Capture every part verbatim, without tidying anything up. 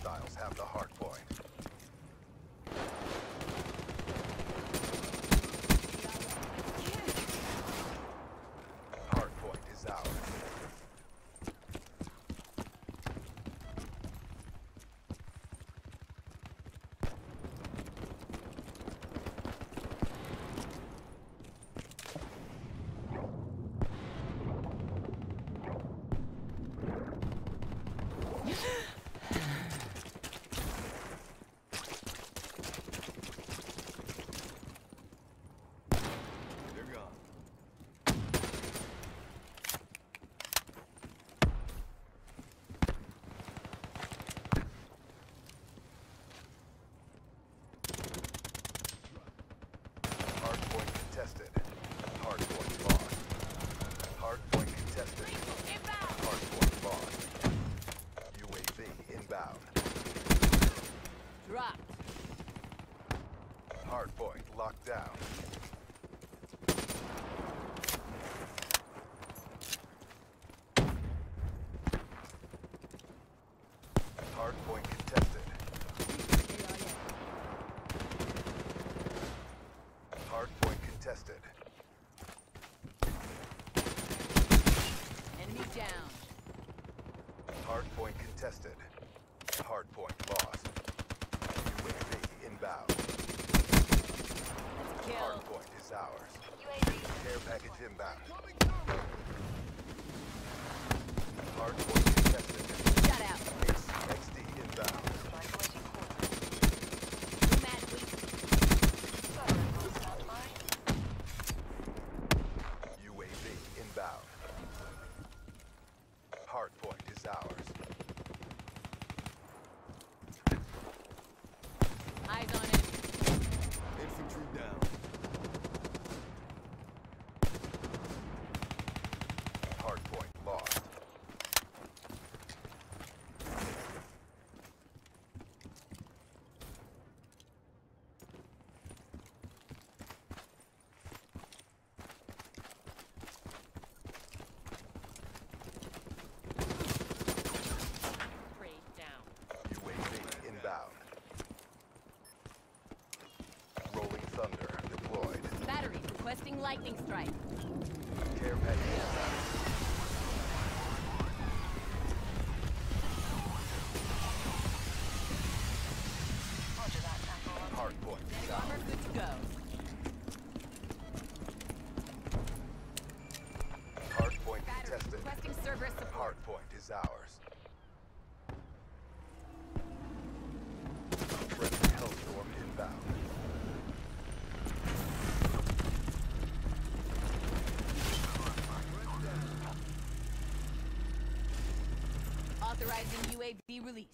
Hostiles have the hard point. Hard point is ours. Contested. Hard point lost. Hard point contested. Hard point lost. U A V inbound. Dropped. Hard point locked down. Hard point contested. Hard point contested. Enemy down. Hard point contested. Hard point lost. U A V inbound. That's a kill. Hard point is ours. Care package inbound. Hard point contested. Shut out. X D inbound. U A V inbound. Hard point is ours. Eyes on it. Infantry down. Hard point lost. Trade down. U A V inbound. Rolling thunder deployed. Battery requesting lightning strike. Care package inbound. Hard point is Armor ours. good to go. Hard point Battery contested. requesting Cerberus support. Hard point is ours. Friendly Hellstorm inbound. Authorizing U A V release.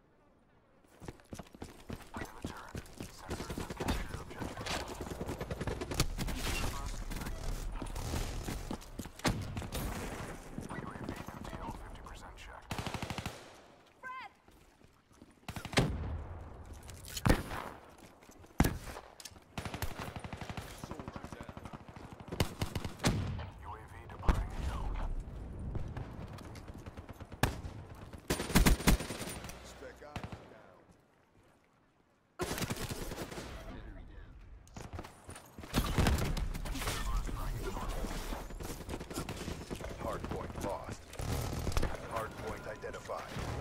Hard point lost. Hard point identified.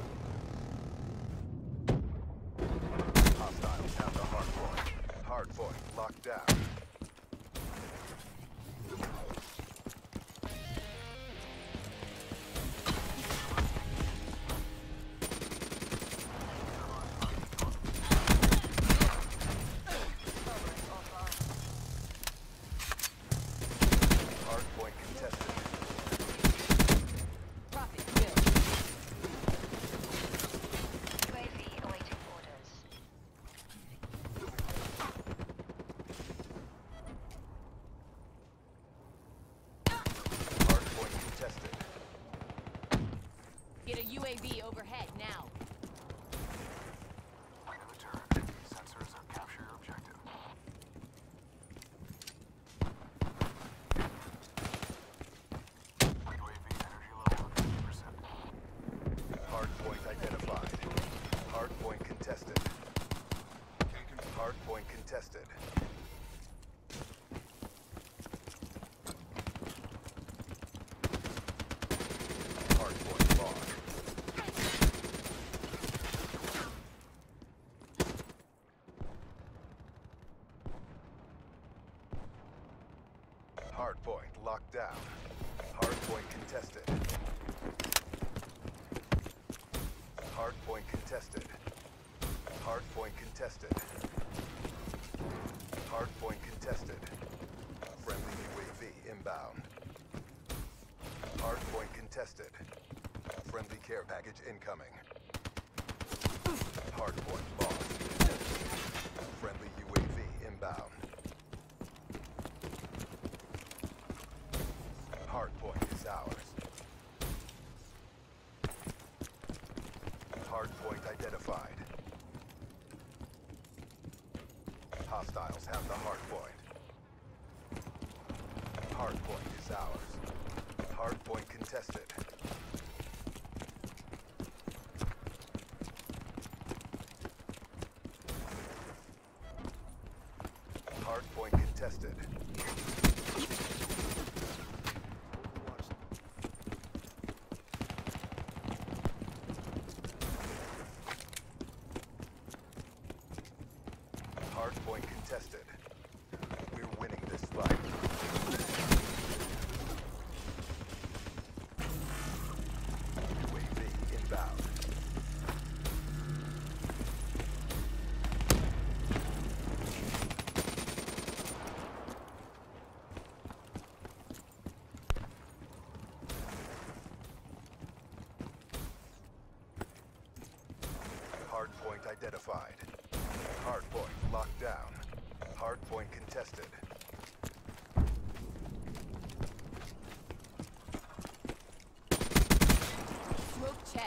Hostiles have the hard point. Hard point locked down. Hard point contested. Profit kill. U A V awaiting orders. contested. Hardpoint lost. Hardpoint locked down. Hardpoint contested. Hardpoint contested. Hardpoint contested. Hardpoint contested. Friendly U A V inbound. Hardpoint contested. Friendly care package incoming. Hardpoint lost. Friendly U A V inbound. Hardpoint is ours. Hardpoint identified. Hostiles have the hardpoint. Hardpoint is ours. Hardpoint contested. Hardpoint contested. Hardpoint contested. We're winning this fight. U A V inbound. Hardpoint identified. Hardpoint locked down. Hardpoint contested. Smoke check.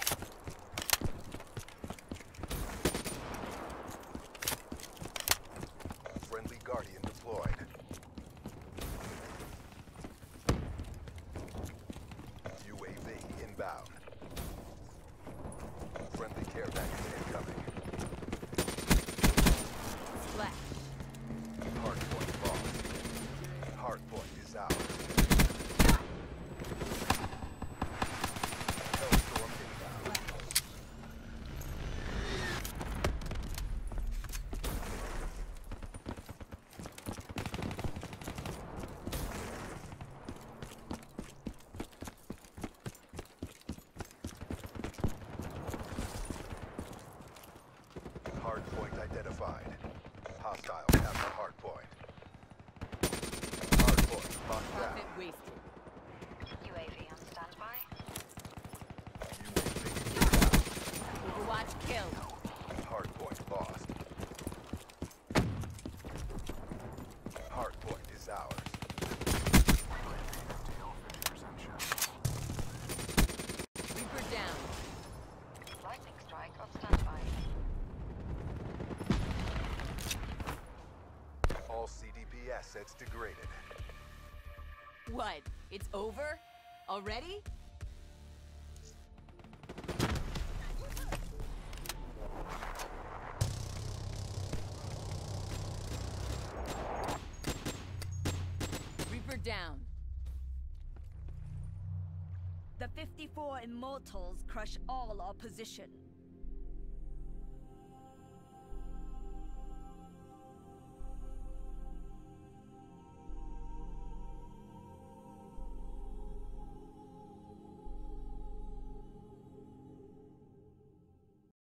Friendly Guardian deployed. U A V inbound. Friendly care package incoming. Flash. Hardpoint lost. Hardpoint is out. Hellstorm inbound. Hardpoint identified. Hostiles have the hardpoint. Hardpoint locked down. Profit wasted. U A V on standby. U A V inbound. Overwatch kill. Hardpoint lost. Hardpoint is ours. Reaper down. Lightning strike on standby. All C D P assets degraded. What? It's over? Already? Reaper down. The fifty-four Immortals crush all our position.